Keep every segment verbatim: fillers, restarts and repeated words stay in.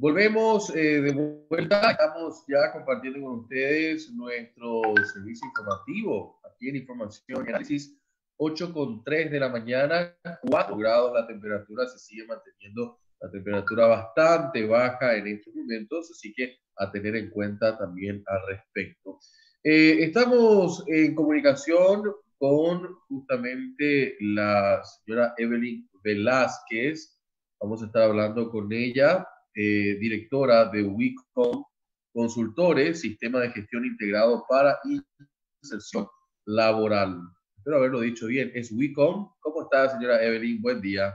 Volvemos eh, de vuelta, estamos ya compartiendo con ustedes nuestro servicio informativo aquí en Información y Análisis, ocho con tres de la mañana, cuatro grados la temperatura, se sigue manteniendo la temperatura bastante baja en estos momentos, así que a tener en cuenta también al respecto. Eh, estamos en comunicación con justamente la señora Evelyn Velázquez, vamos a estar hablando con ella. Eh, directora de WICOM Consultores, Sistema de Gestión Integrado para Inserción Laboral. Espero haberlo dicho bien, es WICOM. ¿Cómo está, señora Evelyn? Buen día.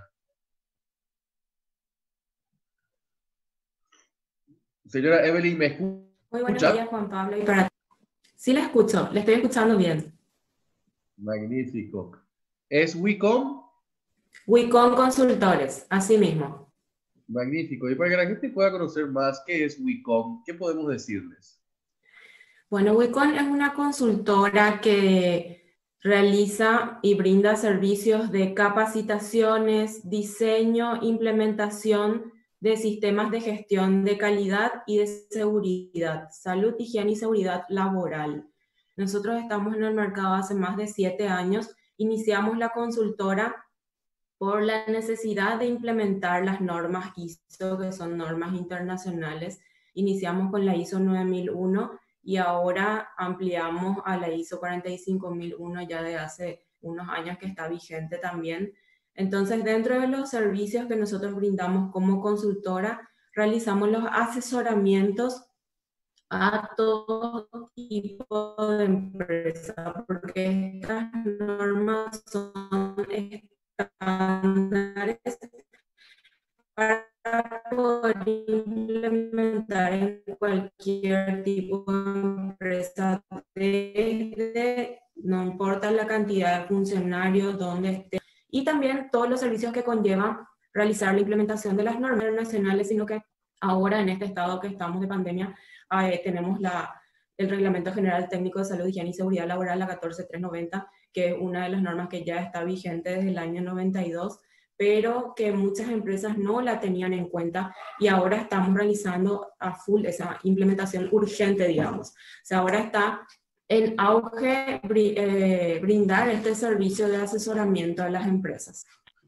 Señora Evelyn, ¿me escucha? Muy buenos días, Juan Pablo. Y para... Sí, la escucho, le estoy escuchando bien. Magnífico. ¿Es WICOM? WICOM Consultores, así mismo. Magnífico. Y para que la gente pueda conocer más qué es WICOM, ¿qué podemos decirles? Bueno, WICOM es una consultora que realiza y brinda servicios de capacitaciones, diseño, implementación de sistemas de gestión de calidad y de seguridad, salud, higiene y seguridad laboral. Nosotros estamos en el mercado hace más de siete años. Iniciamos la consultora por la necesidad de implementar las normas I S O, que son normas internacionales. Iniciamos con la I S O nueve mil uno y ahora ampliamos a la I S O cuarenta y cinco mil uno ya de hace unos años, que está vigente también. Entonces, dentro de los servicios que nosotros brindamos como consultora, realizamos los asesoramientos a todo tipo de empresa, porque estas normas son estándares para poder implementar en cualquier tipo de empresa, desde, no importa la cantidad de funcionarios, donde esté, y también todos los servicios que conllevan realizar la implementación de las normas nacionales, sino que ahora, en este estado que estamos de pandemia, eh, tenemos la, el Reglamento General Técnico de Salud, Higiene y Seguridad Laboral, la catorce mil trescientos noventa, que es una de las normas que ya está vigente desde el año noventa y dos, pero que muchas empresas no la tenían en cuenta, y ahora estamos realizando a full esa implementación urgente, digamos. O sea, ahora está en auge eh, brindar este servicio de asesoramiento a las empresas.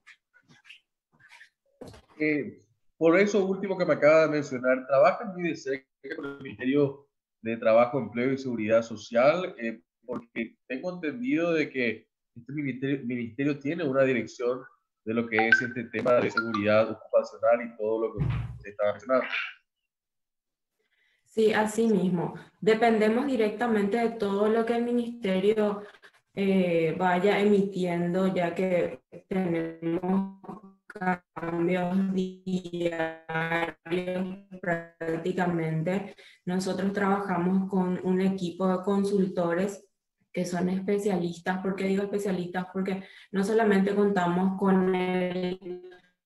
Eh, por eso último que me acaba de mencionar, trabajan muy de cerca con el Ministerio de Trabajo, Empleo y Seguridad Social, eh, porque tengo entendido de que este ministerio, ministerio tiene una dirección de lo que es este tema de seguridad ocupacional y todo lo que se está mencionando. Sí, así mismo. Dependemos directamente de todo lo que el ministerio eh, vaya emitiendo, ya que tenemos cambios diarios prácticamente. Nosotros trabajamos con un equipo de consultores que son especialistas. ¿Por qué digo especialistas? Porque no solamente contamos con el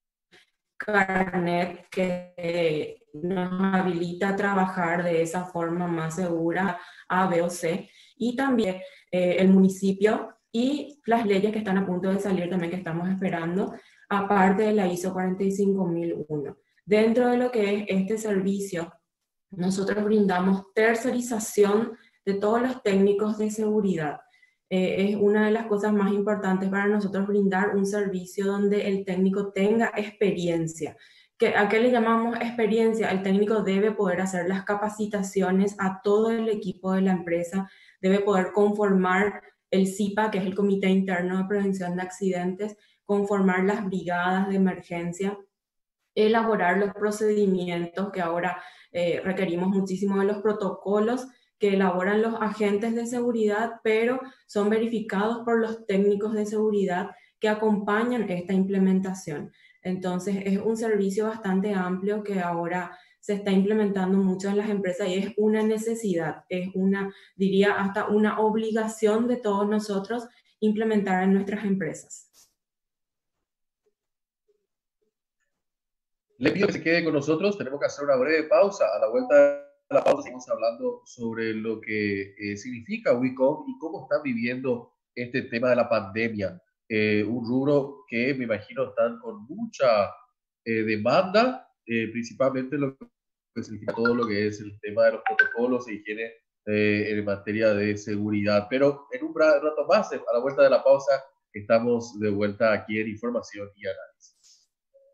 carnet que nos habilita a trabajar de esa forma más segura, A, B o C, y también eh, el municipio y las leyes que están a punto de salir también, que estamos esperando, aparte de la I S O cuarenta y cinco mil uno. Dentro de lo que es este servicio, nosotros brindamos tercerización de todos los técnicos de seguridad. Eh, es una de las cosas más importantes para nosotros, brindar un servicio donde el técnico tenga experiencia. ¿Qué, ¿A qué le llamamos experiencia? El técnico debe poder hacer las capacitaciones a todo el equipo de la empresa, debe poder conformar el C I P A, que es el Comité Interno de Prevención de Accidentes, conformar las brigadas de emergencia, elaborar los procedimientos, que ahora eh, requerimos muchísimo de los protocolos que elaboran los agentes de seguridad, pero son verificados por los técnicos de seguridad que acompañan esta implementación. Entonces, es un servicio bastante amplio que ahora se está implementando mucho en las empresas, y es una necesidad, es una, diría, hasta una obligación de todos nosotros implementar en nuestras empresas. Le pido que se quede con nosotros, tenemos que hacer una breve pausa. A la vuelta de la pausa seguimos hablando sobre lo que eh, significa WICOM y cómo están viviendo este tema de la pandemia. Eh, un rubro que me imagino están con mucha eh, demanda, eh, principalmente lo pues significa todo lo que es el tema de los protocolos e higiene eh, en materia de seguridad. Pero en un rato más, a la vuelta de la pausa, estamos de vuelta aquí en Información y Análisis.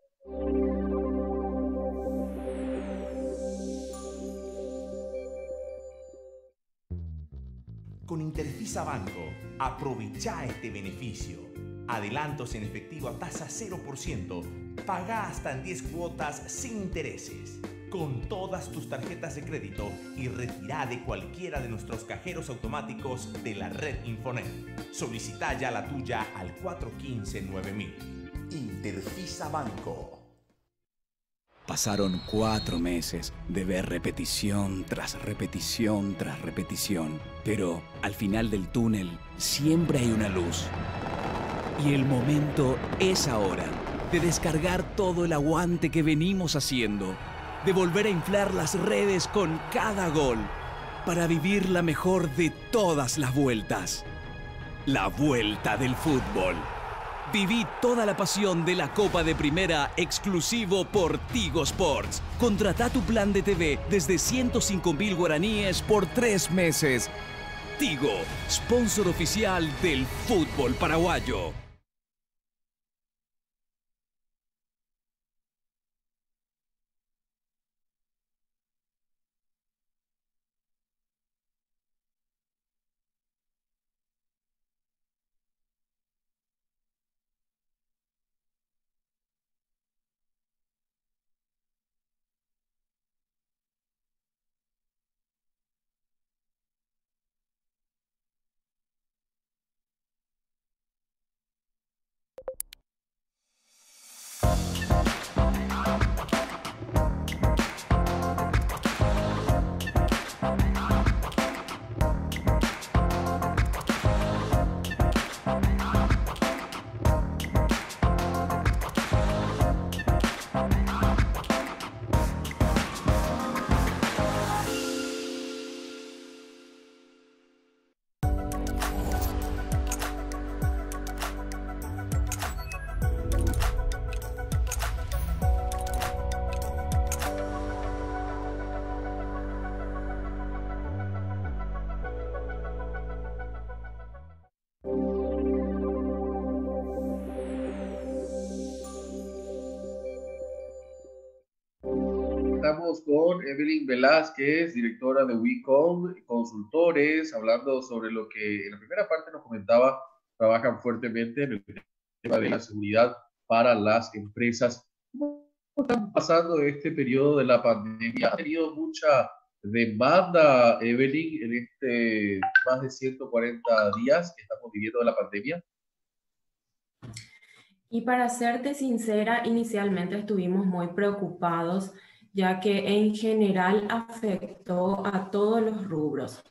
Con Interfisa Banco, aprovecha este beneficio. Adelantos en efectivo a tasa cero por ciento. Paga hasta en diez cuotas sin intereses. Con todas tus tarjetas de crédito y retira de cualquiera de nuestros cajeros automáticos de la red Infonet. Solicita ya la tuya al cuatro uno cinco nueve mil. Interfisa Banco. Pasaron cuatro meses de ver repetición tras repetición tras repetición. Pero al final del túnel siempre hay una luz. Y el momento es ahora de descargar todo el aguante que venimos haciendo. De volver a inflar las redes con cada gol. Para vivir la mejor de todas las vueltas. La vuelta del fútbol. Viví toda la pasión de la Copa de Primera exclusivo por Tigo Sports. Contrata tu plan de T V desde ciento cinco mil guaraníes por tres meses. Tigo, sponsor oficial del fútbol paraguayo. Estamos con Evelyn Velázquez, directora de WeCom Consultores, hablando sobre lo que en la primera parte nos comentaba, trabajan fuertemente en el tema de la seguridad para las empresas. ¿Cómo están pasando este periodo de la pandemia? ¿Ha tenido mucha demanda, Evelyn, en este más de ciento cuarenta días que estamos viviendo de la pandemia? Y para serte sincera, inicialmente estuvimos muy preocupados, ya que en general afectó a todos los rubros.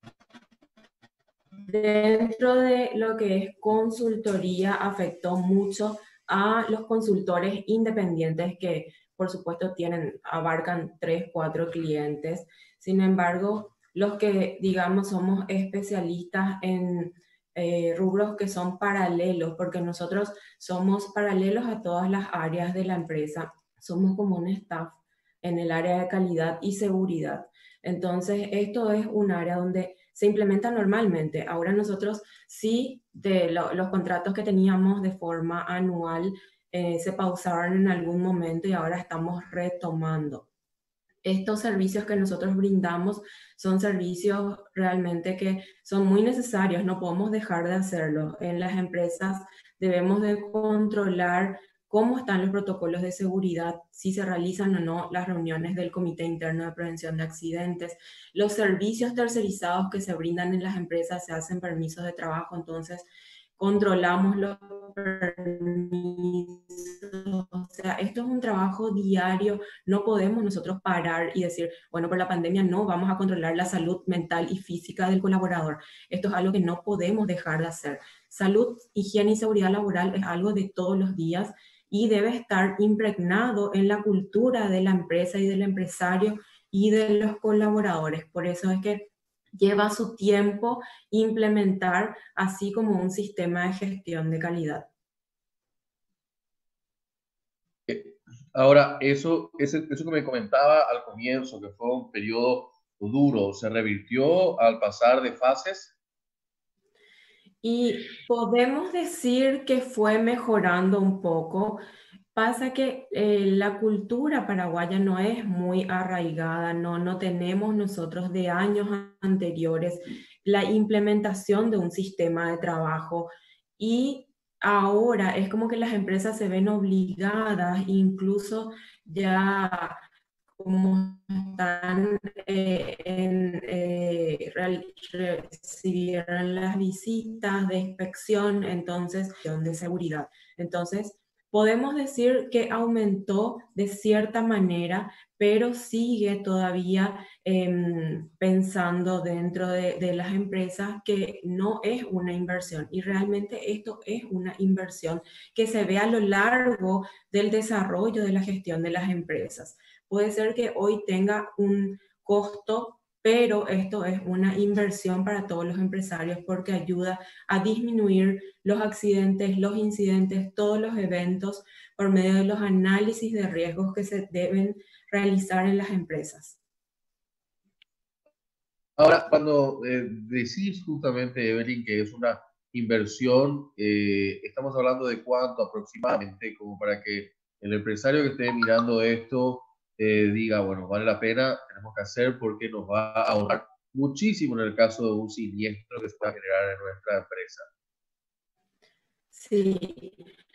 Dentro de lo que es consultoría, afectó mucho a los consultores independientes que, por supuesto, tienen, abarcan tres, cuatro clientes. Sin embargo, los que, digamos, somos especialistas en eh, rubros que son paralelos, porque nosotros somos paralelos a todas las áreas de la empresa, somos como un staff en el área de calidad y seguridad. Entonces, esto es un área donde se implementa normalmente. Ahora nosotros sí, de lo, los contratos que teníamos de forma anual eh, se pausaron en algún momento y ahora estamos retomando. Estos servicios que nosotros brindamos son servicios realmente que son muy necesarios, no podemos dejar de hacerlo. En las empresas debemos de controlar cómo están los protocolos de seguridad, si se realizan o no las reuniones del Comité Interno de Prevención de Accidentes, los servicios tercerizados que se brindan en las empresas, se hacen permisos de trabajo, entonces controlamos los permisos, o sea, esto es un trabajo diario, no podemos nosotros parar y decir, bueno, por la pandemia no, vamos a controlar la salud mental y física del colaborador. Esto es algo que no podemos dejar de hacer. Salud, higiene y seguridad laboral es algo de todos los días y debe estar impregnado en la cultura de la empresa y del empresario y de los colaboradores. Por eso es que lleva su tiempo implementar así como un sistema de gestión de calidad. Ahora, eso, ese, eso que me comentaba al comienzo, que fue un periodo duro, ¿se revirtió al pasar de fases? Y podemos decir que fue mejorando un poco. Pasa que eh, la cultura paraguaya no es muy arraigada, no, no tenemos nosotros de años anteriores la implementación de un sistema de trabajo y ahora es como que las empresas se ven obligadas, incluso ya como están eh, en, eh, real- recibieron las visitas de inspección, entonces, de seguridad. Entonces, podemos decir que aumentó de cierta manera, pero sigue todavía eh, pensando dentro de, de las empresas que no es una inversión y realmente esto es una inversión que se ve a lo largo del desarrollo de la gestión de las empresas. Puede ser que hoy tenga un costo, pero esto es una inversión para todos los empresarios porque ayuda a disminuir los accidentes, los incidentes, todos los eventos por medio de los análisis de riesgos que se deben realizar en las empresas. Ahora, cuando eh, decís justamente, Evelyn, que es una inversión, eh, estamos hablando de cuánto aproximadamente, como para que el empresario que esté mirando esto eh, diga, bueno, vale la pena, tenemos que hacer porque nos va a ahorrar muchísimo en el caso de un siniestro que se va a generar en nuestra empresa. Sí,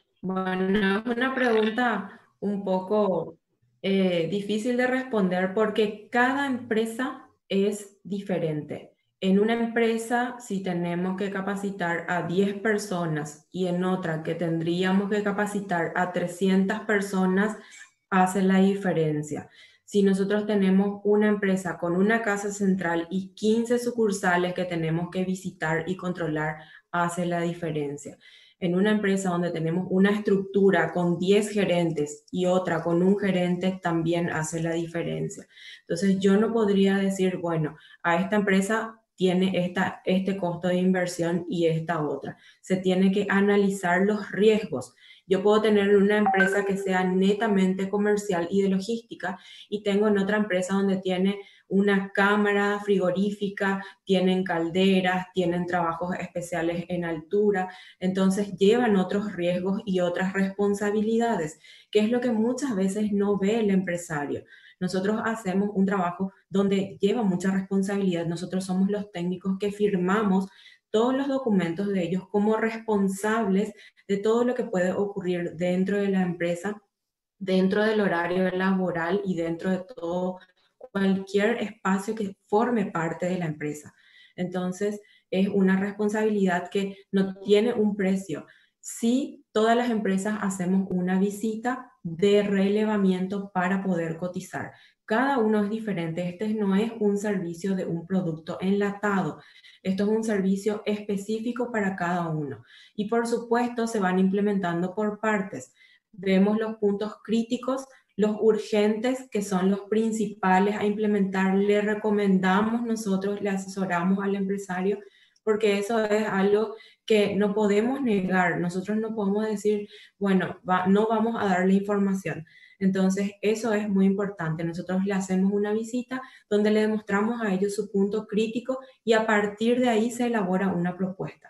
bueno, es una pregunta un poco eh, difícil de responder porque cada empresa es diferente. En una empresa, si tenemos que capacitar a diez personas y en otra que tendríamos que capacitar a trescientas personas, hace la diferencia. Si nosotros tenemos una empresa con una casa central y quince sucursales que tenemos que visitar y controlar, hace la diferencia. En una empresa donde tenemos una estructura con diez gerentes y otra con un gerente, también hace la diferencia. Entonces, yo no podría decir, bueno, a esta empresa tiene esta, este costo de inversión y esta otra. Se tiene que analizar los riesgos. Yo puedo tener una empresa que sea netamente comercial y de logística y tengo en otra empresa donde tiene una cámara frigorífica, tienen calderas, tienen trabajos especiales en altura, entonces llevan otros riesgos y otras responsabilidades, que es lo que muchas veces no ve el empresario. Nosotros hacemos un trabajo donde lleva mucha responsabilidad. Nosotros somos los técnicos que firmamos todos los documentos de ellos como responsables de todo lo que puede ocurrir dentro de la empresa, dentro del horario laboral y dentro de todo cualquier espacio que forme parte de la empresa. Entonces, es una responsabilidad que no tiene un precio. Sí, todas las empresas hacemos una visita de relevamiento para poder cotizar. Cada uno es diferente. Este no es un servicio de un producto enlatado. Esto es un servicio específico para cada uno. Y por supuesto, se van implementando por partes. Vemos los puntos críticos, los urgentes, que son los principales a implementar. Le recomendamos nosotros, le asesoramos al empresario, porque eso es algo que no podemos negar. Nosotros no podemos decir, bueno, va, no vamos a darle información. Entonces, eso es muy importante. Nosotros le hacemos una visita donde le demostramos a ellos su punto crítico y a partir de ahí se elabora una propuesta.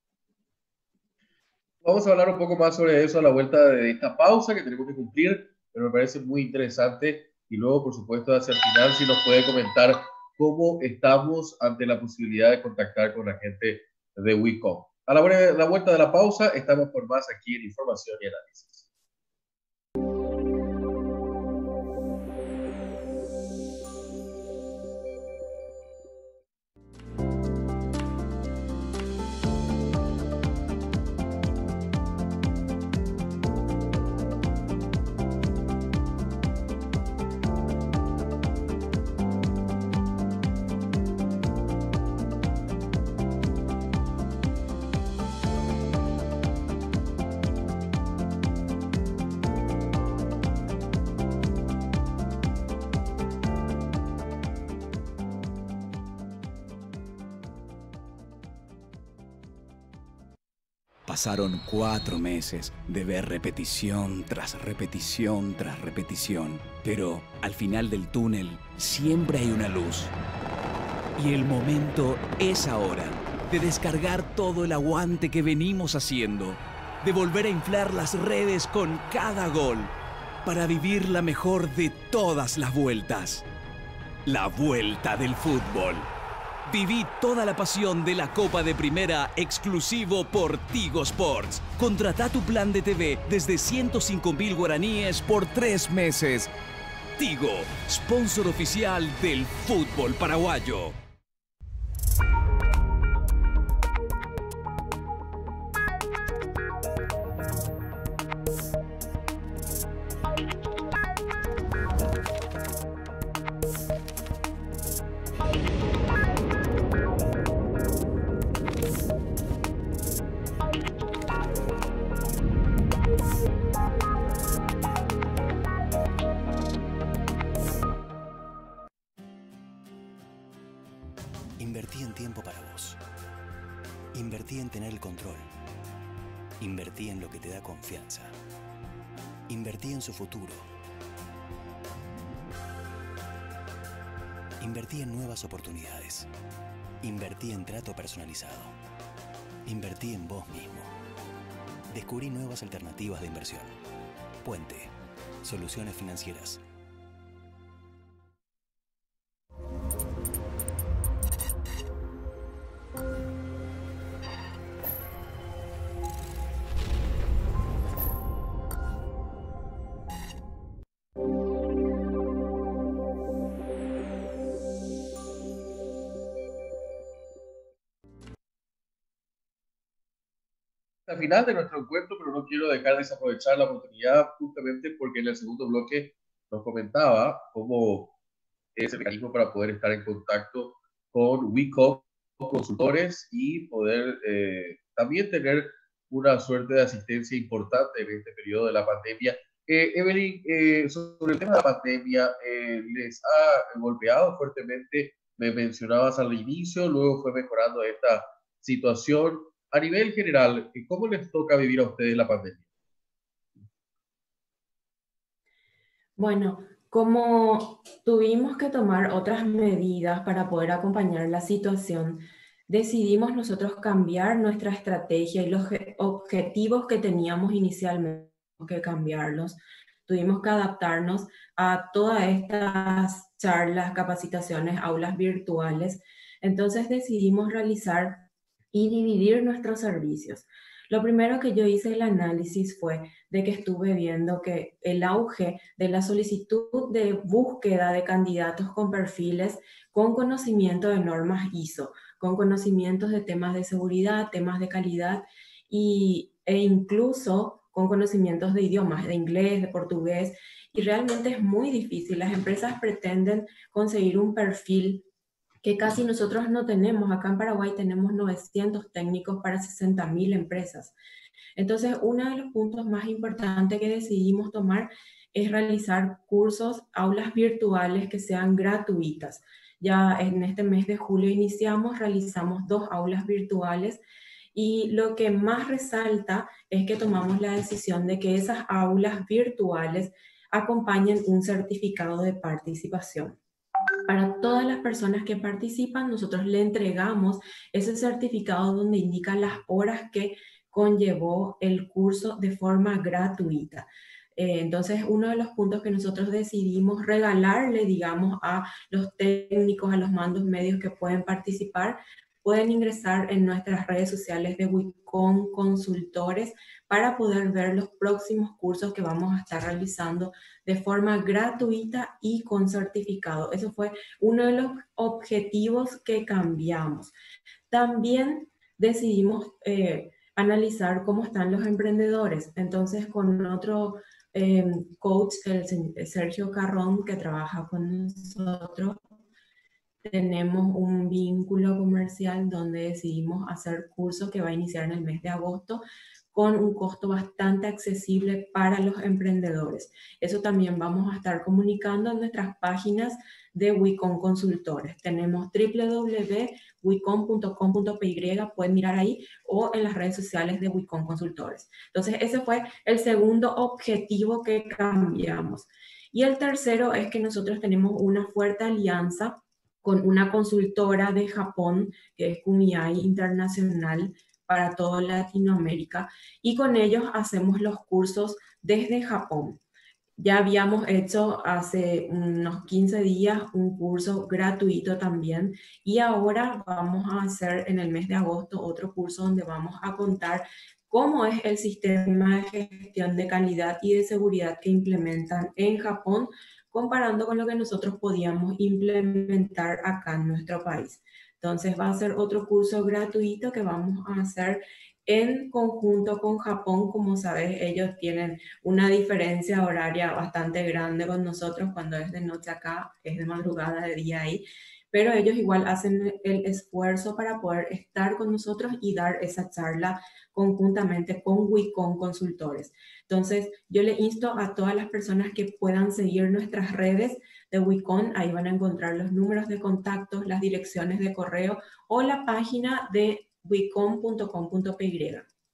Vamos a hablar un poco más sobre eso a la vuelta de esta pausa que tenemos que cumplir, pero me parece muy interesante. Y luego, por supuesto, hacia el final, si nos puede comentar cómo estamos ante la posibilidad de contactar con la gente de WeCom. A la, la vuelta de la pausa, estamos por más aquí en Información y Análisis. Pasaron cuatro meses de ver repetición tras repetición tras repetición. Pero al final del túnel siempre hay una luz. Y el momento es ahora de descargar todo el aguante que venimos haciendo. De volver a inflar las redes con cada gol. Para vivir la mejor de todas las vueltas. La vuelta del fútbol. Viví toda la pasión de la Copa de Primera exclusivo por Tigo Sports. Contratá tu plan de T V desde ciento cinco mil guaraníes por tres meses. Tigo, sponsor oficial del fútbol paraguayo. Invertí en tiempo para vos. Invertí en tener el control. Invertí en lo que te da confianza. Invertí en su futuro. Invertí en nuevas oportunidades. Invertí en trato personalizado. Invertí en vos mismo. Descubrí nuevas alternativas de inversión. Puente. Soluciones financieras. Al final de nuestro encuentro, pero no quiero dejar desaprovechar la oportunidad justamente porque en el segundo bloque nos comentaba cómo es el mecanismo para poder estar en contacto con WeCop consultores y poder eh, también tener una suerte de asistencia importante en este periodo de la pandemia. Eh, Evelyn, eh, sobre el tema de la pandemia, eh, ¿les ha golpeado fuertemente? Me mencionabas al inicio, luego fue mejorando esta situación. A nivel general, ¿cómo les toca vivir a ustedes la pandemia? Bueno, como tuvimos que tomar otras medidas para poder acompañar la situación, decidimos nosotros cambiar nuestra estrategia y los objetivos que teníamos inicialmente que cambiarlos. Tuvimos que adaptarnos a todas estas charlas, capacitaciones, aulas virtuales. Entonces decidimos realizar y dividir nuestros servicios. Lo primero que yo hice el análisis fue de que estuve viendo que el auge de la solicitud de búsqueda de candidatos con perfiles con conocimiento de normas I S O, con conocimientos de temas de seguridad, temas de calidad y, e incluso con conocimientos de idiomas, de inglés, de portugués, y realmente es muy difícil. Las empresas pretenden conseguir un perfil que casi nosotros no tenemos. Acá en Paraguay tenemos novecientos técnicos para sesenta mil empresas. Entonces, uno de los puntos más importantes que decidimos tomar es realizar cursos, aulas virtuales que sean gratuitas. Ya en este mes de julio iniciamos, realizamos dos aulas virtuales y lo que más resalta es que tomamos la decisión de que esas aulas virtuales acompañen un certificado de participación. Para todas las personas que participan, nosotros le entregamos ese certificado donde indica las horas que conllevó el curso de forma gratuita. Eh, entonces, uno de los puntos que nosotros decidimos regalarle, digamos, a los técnicos, a los mandos medios que pueden participar, pueden ingresar en nuestras redes sociales de WeCom Consultores para poder ver los próximos cursos que vamos a estar realizando de forma gratuita y con certificado. Eso fue uno de los objetivos que cambiamos. También decidimos eh, analizar cómo están los emprendedores. Entonces, con otro eh, coach, el Sergio Carrón, que trabaja con nosotros, tenemos un vínculo comercial donde decidimos hacer cursos que va a iniciar en el mes de agosto con un costo bastante accesible para los emprendedores. Eso también vamos a estar comunicando en nuestras páginas de Wicom Consultores. Tenemos w w w punto wicom punto com punto p y, pueden mirar ahí, o en las redes sociales de Wicom Consultores. Entonces, ese fue el segundo objetivo que cambiamos. Y el tercero es que nosotros tenemos una fuerte alianza con una consultora de Japón, que es Kumiai Internacional, para toda Latinoamérica, y con ellos hacemos los cursos desde Japón. Ya habíamos hecho hace unos quince días un curso gratuito también, y ahora vamos a hacer en el mes de agosto otro curso donde vamos a contar cómo es el sistema de gestión de calidad y de seguridad que implementan en Japón, comparando con lo que nosotros podíamos implementar acá en nuestro país. Entonces va a ser otro curso gratuito que vamos a hacer en conjunto con Japón. Como sabes, ellos tienen una diferencia horaria bastante grande con nosotros. Cuando es de noche acá, es de madrugada, de día ahí. Pero ellos igual hacen el esfuerzo para poder estar con nosotros y dar esa charla conjuntamente con Wicom Consultores. Entonces, yo le insto a todas las personas que puedan seguir nuestras redes de Wicom. Ahí van a encontrar los números de contactos, las direcciones de correo o la página de wicom punto com punto p y.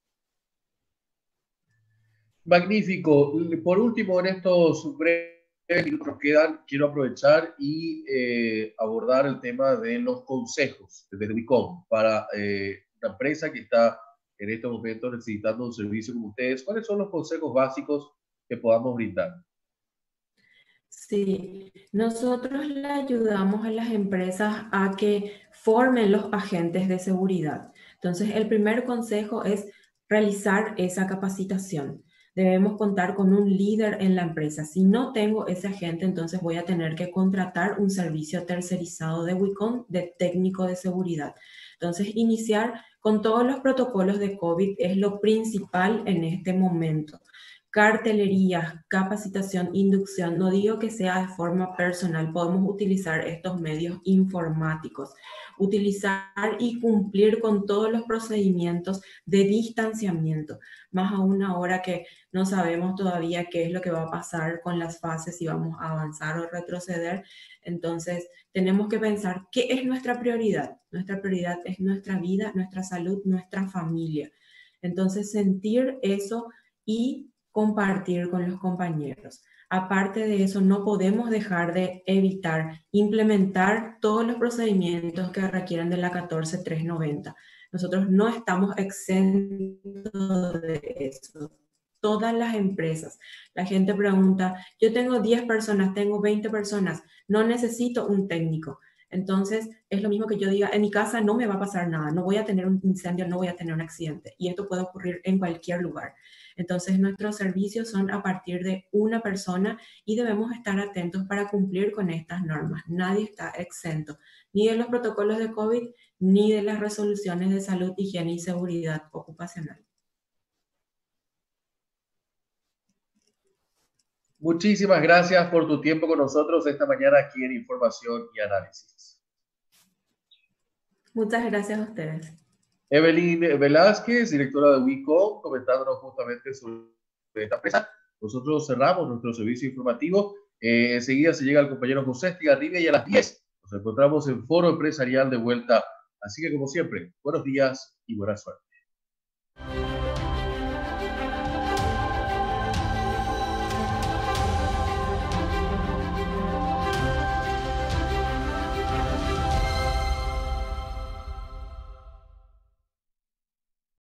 Magnífico. Por último, en estos breves minutos que quedan, quiero aprovechar y eh, abordar el tema de los consejos desde Wicom para eh, una empresa que está en estos momentos necesitando un servicio como ustedes. ¿Cuáles son los consejos básicos que podamos brindar? Sí, nosotros le ayudamos a las empresas a que formen los agentes de seguridad. Entonces, el primer consejo es realizar esa capacitación. Debemos contar con un líder en la empresa. Si no tengo ese agente, entonces voy a tener que contratar un servicio tercerizado de Wicom de técnico de seguridad. Entonces, iniciar con todos los protocolos de COVID es lo principal en este momento. Cartelerías, capacitación, inducción. No digo que sea de forma personal, podemos utilizar estos medios informáticos, utilizar y cumplir con todos los procedimientos de distanciamiento, más aún ahora que no sabemos todavía qué es lo que va a pasar con las fases, si vamos a avanzar o retroceder. Entonces, tenemos que pensar qué es nuestra prioridad. Nuestra prioridad es nuestra vida, nuestra salud, nuestra familia. Entonces, sentir eso y compartir con los compañeros. Aparte de eso, no podemos dejar de evitar implementar todos los procedimientos que requieren de la catorce mil trescientos noventa. Nosotros no estamos exentos de eso. Todas las empresas. La gente pregunta, yo tengo diez personas, tengo veinte personas, no necesito un técnico. Entonces, es lo mismo que yo diga, en mi casa no me va a pasar nada, no voy a tener un incendio, no voy a tener un accidente. Y esto puede ocurrir en cualquier lugar. Entonces, nuestros servicios son a partir de una persona y debemos estar atentos para cumplir con estas normas. Nadie está exento, ni de los protocolos de COVID, ni de las resoluciones de salud, higiene y seguridad ocupacional. Muchísimas gracias por tu tiempo con nosotros esta mañana aquí en Información y Análisis. Muchas gracias a ustedes. Evelyn Velázquez, directora de Wicom, comentándonos justamente sobre esta empresa. Nosotros cerramos nuestro servicio informativo. Eh, enseguida se llega el compañero José Estigarribia y a las diez nos encontramos en Foro Empresarial de vuelta. Así que, como siempre, buenos días y buena suerte.